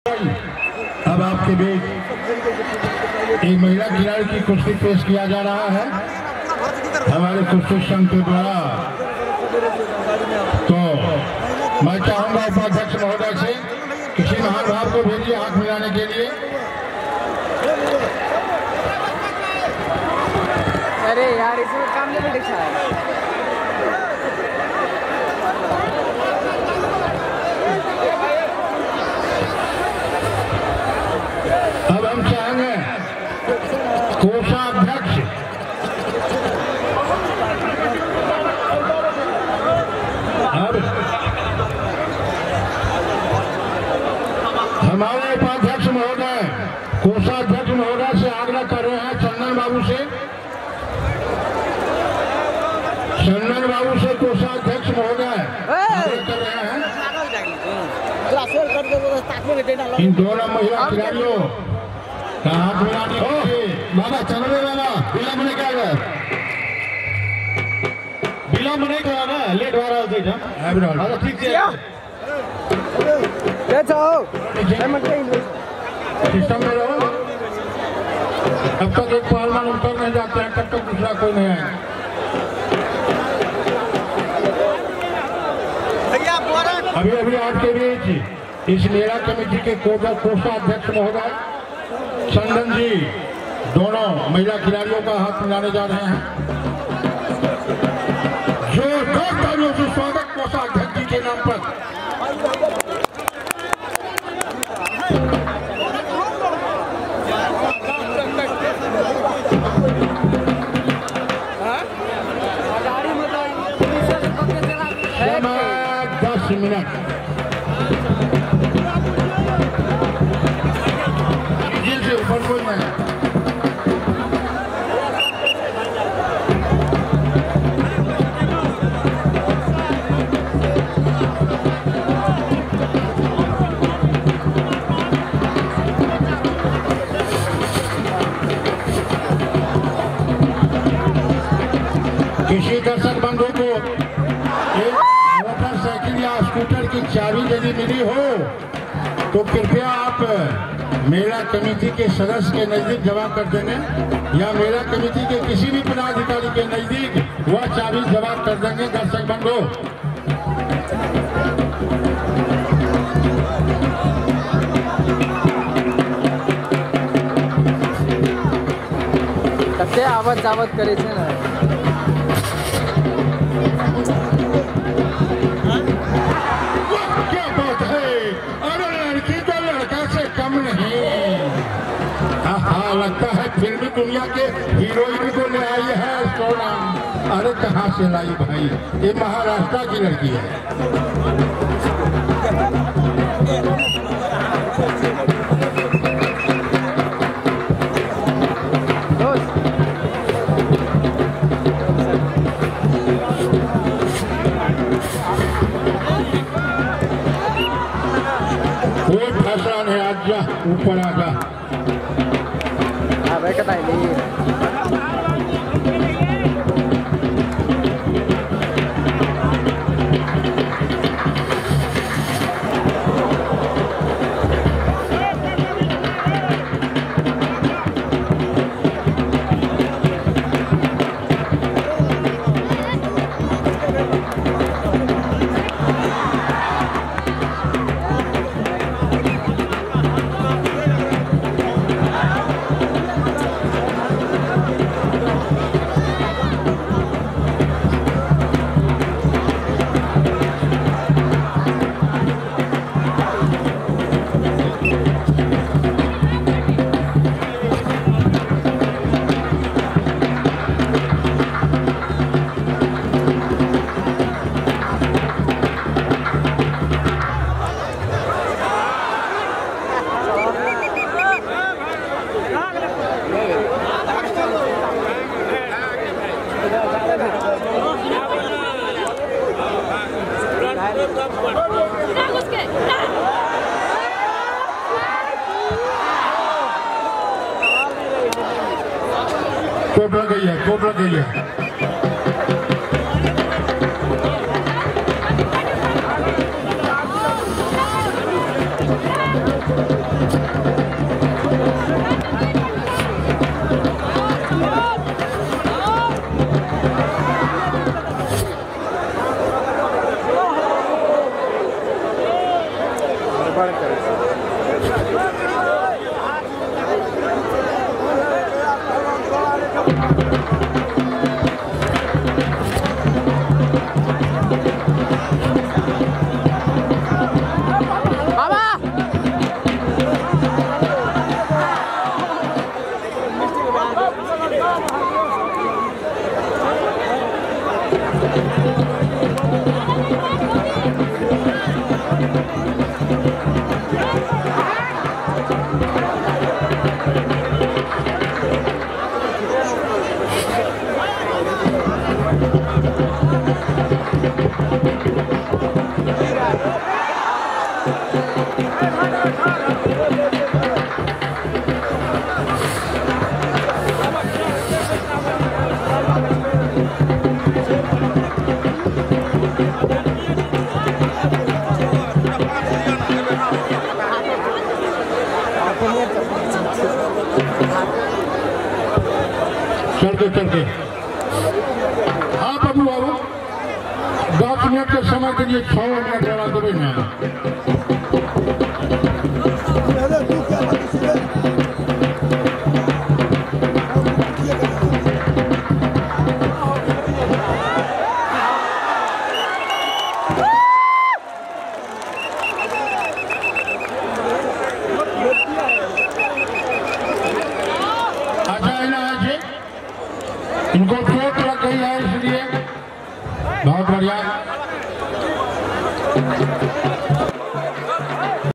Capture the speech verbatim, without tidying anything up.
अब आपके बीच एक महिला खिलाड़ी की कुश्ती पेश किया जा रहा है हमारे कुश्ती संघ के द्वारा। तो मैं चाहूंगा उपाध्यक्ष महोदय से किसी महानुभाव को भेजिए हाथ मिलाने के लिए। अरे यार इसमें काम नहीं दिखा है। अब हम चाहेंगे कोषाध्यक्ष अब हमारे उपाध्यक्ष महोदय कोषाध्यक्ष महोदय से आग्रह कर रहे हैं चंदन बाबू से चंदन बाबू से कोषाध्यक्ष महोदय कर रहे हैं इन दोनों महिला खिलाड़ियों का हाथ मिलाने हो। बाबा चलो बाबा विलंब नहीं कर विलंब नहीं करा ना लेट हो रहा है ठीक है सिस्टम में रहो। जब तक एक पहलवान ऊपर नहीं जाते हैं तब तक दूसरा कोई नहीं आएगा। अभी अभी आपके बीच इस मेला कमेटी के कोषाध्यक्ष महोदय चंदन जी दोनों महिला खिलाड़ियों का हाथ मिलाने जा रहे हैं। जोरदार तालियों से स्वागत कोषाध्यक्ष जी के नाम पर। दस मिनट से ऊपर कोई नहीं। किसी दर्शक बंधु को एक मोटरसाइकिल या स्कूटर की चाबी यदि मिली हो तो कृपया आप मेला कमेटी के सदस्य के नजदीक जमा कर देंगे या मेला कमेटी के किसी भी पदाधिकारी के नजदीक वह चाबी जमा कर देंगे। दर्शक बंधु कते आवत जावत करे छे ना क्या बात है। अरे लड़की तो लड़का से कम नहीं। हाँ लगता है फिल्मी दुनिया के हीरोइन को ले आई है सोना। अरे कहाँ से लाई भाई ये महाराष्ट्र की लड़की है। कोई फैसला नहीं आज जा ऊपर आगा हाँ भाई कहता है कोट लग गई है कोट लग गई है। चलते चलते हाँ बाबू बाबू दस मिनट के समय के लिए छः मिनट लगा देवे ना। इनको चोट लग गई है इसलिए बहुत बढ़िया